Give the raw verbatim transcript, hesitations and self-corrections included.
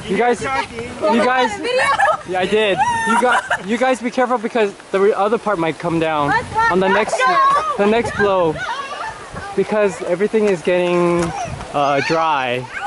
You guys, you guys, yeah, I did. You got, you guys, be careful because the other part might come down on the next, the next blow, because everything is getting uh, dry.